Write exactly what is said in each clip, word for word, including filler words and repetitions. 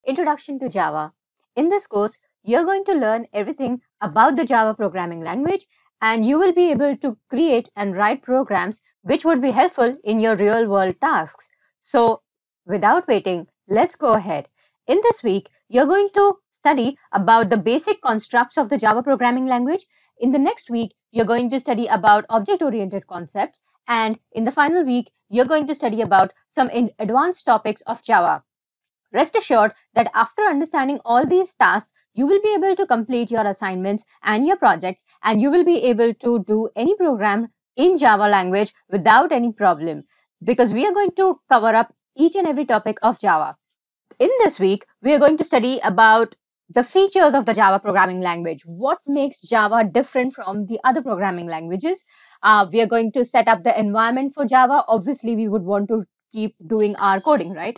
Introduction to Java. In this course, you're going to learn everything about the Java programming language, and you will be able to create and write programs which would be helpful in your real world tasks. So without waiting, let's go ahead. In this week, you're going to study about the basic constructs of the Java programming language. In the next week, you're going to study about object-oriented concepts. And in the final week, you're going to study about some advanced topics of Java. Rest assured that after understanding all these tasks, you will be able to complete your assignments and your projects, and you will be able to do any program in Java language without any problem, because we are going to cover up each and every topic of Java. In this week, we are going to study about the features of the Java programming language. What makes Java different from the other programming languages? Uh, we are going to set up the environment for Java. Obviously, we would want to keep doing our coding, right?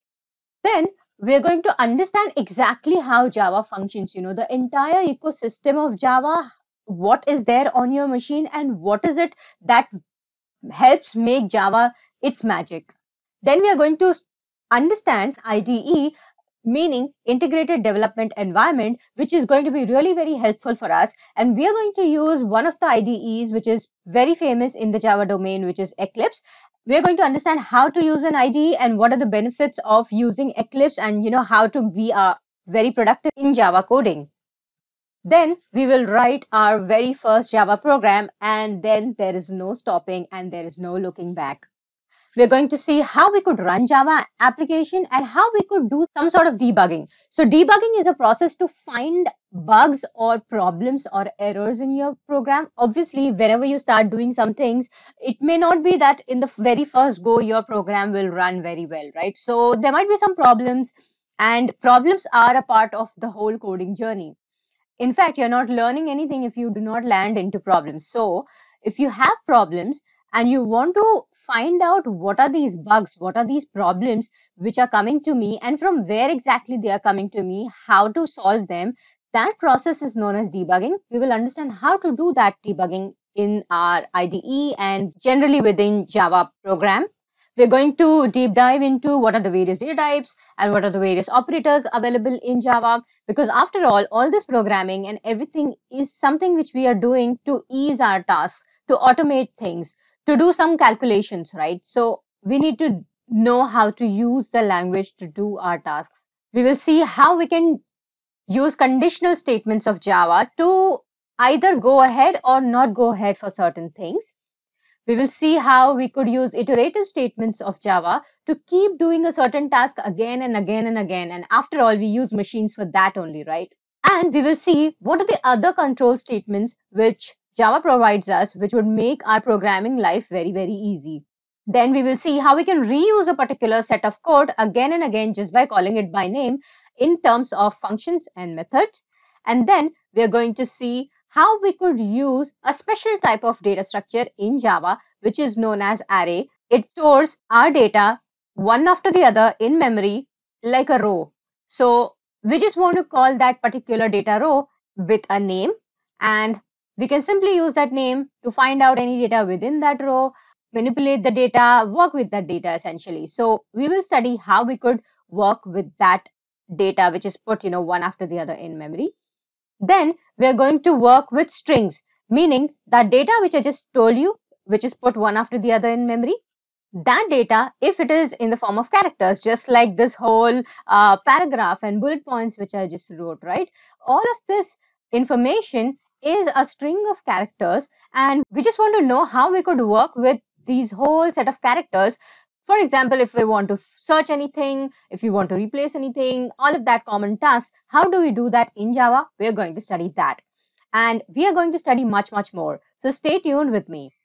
Then we're going to understand exactly how Java functions, you know, the entire ecosystem of Java, what is there on your machine and what is it that helps make Java its magic. Then we are going to understand I D E, meaning integrated development environment, which is going to be really very helpful for us. And we are going to use one of the I D Es, which is very famous in the Java domain, which is Eclipse. We're going to understand how to use an I D E and what are the benefits of using Eclipse, and you know how to be uh, very productive in Java coding. Then we will write our very first Java program, and then there is no stopping and there is no looking back. We're going to see how we could run Java application and how we could do some sort of debugging. So debugging is a process to find bugs or problems or errors in your program. Obviously, whenever you start doing some things, it may not be that in the very first go your program will run very well, right? So there might be some problems, and problems are a part of the whole coding journey. In fact, you're not learning anything if you do not land into problems. So if you have problems and you want to find out what are these bugs, what are these problems which are coming to me, and from where exactly they are coming to me, how to solve them, that process is known as debugging. We will understand how to do that debugging in our I D E and generally within Java program. We're going to deep dive into what are the various data types and what are the various operators available in Java, because after all, all this programming and everything is something which we are doing to ease our tasks, to automate things, to do some calculations, right? So we need to know how to use the language to do our tasks. We will see how we can use conditional statements of Java to either go ahead or not go ahead for certain things. We will see how we could use iterative statements of Java to keep doing a certain task again and again and again. And after all, we use machines for that only, right? And we will see what are the other control statements which Java provides us, which would make our programming life very, very easy. Then we will see how we can reuse a particular set of code again and again just by calling it by name in terms of functions and methods. And then we are going to see how we could use a special type of data structure in Java, which is known as array. It stores our data one after the other in memory like a row. So we just want to call that particular data row with a name, and we can simply use that name to find out any data within that row, manipulate the data, work with that data essentially. So we will study how we could work with that data which is put, you know, one after the other in memory. Then we are going to work with strings, meaning that data which I just told you, which is put one after the other in memory, that data, if it is in the form of characters, just like this whole uh, paragraph and bullet points which I just wrote, right? All of this information is a string of characters, and we just want to know how we could work with these whole set of characters. For example, if we want to search anything, if you want to replace anything, all of that common tasks, how do we do that in Java? We're going to study that. And we are going to study much, much more. So stay tuned with me.